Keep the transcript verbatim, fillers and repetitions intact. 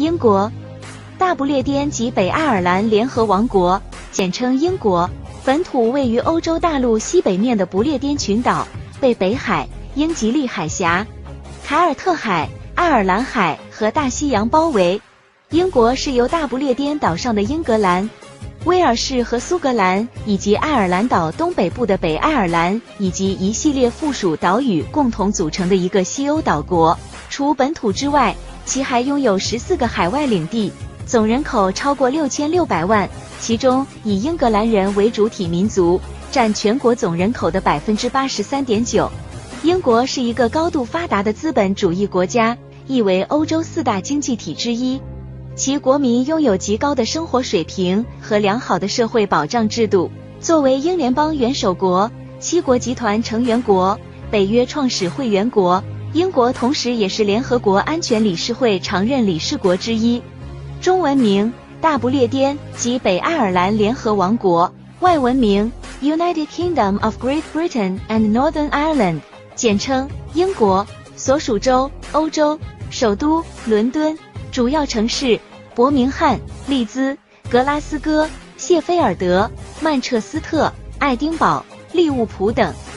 英国，大不列颠及北爱尔兰联合王国，简称英国，本土位于欧洲大陆西北面的不列颠群岛，被北海、英吉利海峡、凯尔特海、爱尔兰海和大西洋包围。英国是由大不列颠岛上的英格兰、威尔士和苏格兰，以及爱尔兰岛东北部的北爱尔兰，以及一系列附属岛屿共同组成的一个西欧岛国。除本土之外，其还拥有十四个海外领地，总人口超过六千六百万，其中以英格兰人为主体民族，占全国总人口的 百分之八十三点九。英国是一个高度发达的资本主义国家，亦为欧洲四大经济体之一。其国民拥有极高的生活水平和良好的社会保障制度。作为英联邦元首国、七国集团成员国、北约创始会员国，英国同时也是联合国安全理事会常任理事国之一。中文名：大不列颠及北爱尔兰联合王国，外文名 United Kingdom of Great Britain and Northern Ireland， 简称英国。所属州：欧洲。首都：伦敦。主要城市：伯明翰、利兹、格拉斯哥、谢菲尔德、曼彻斯特、爱丁堡、利物浦等。